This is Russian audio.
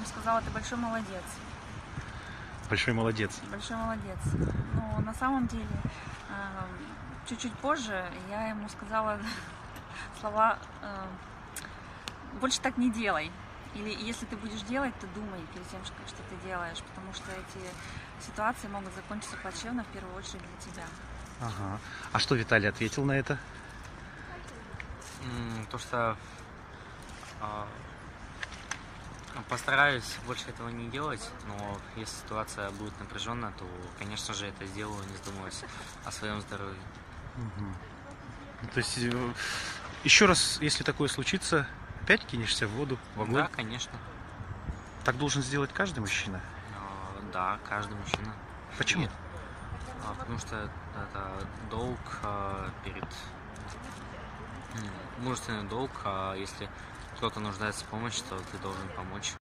ему сказала: ты большой молодец. Большой молодец. Большой молодец. Но на самом деле, чуть-чуть позже я ему сказала слова: больше так не делай. Или если ты будешь делать, то думай перед тем, что ты делаешь, потому что эти ситуации могут закончиться плачевно, в первую очередь для тебя. Ага. А что Виталий ответил на это? То, что постараюсь больше этого не делать, но если ситуация будет напряженная, то, конечно же, это сделаю, не задумываясь о своем здоровье. Угу. То есть, еще раз, если такое случится, опять кинешься в воду, в огонь? Да, конечно. Так должен сделать каждый мужчина? Да, каждый мужчина. Почему? Потому что это долг перед... мужественный долг, а если кто-то нуждается в помощи, то ты должен помочь.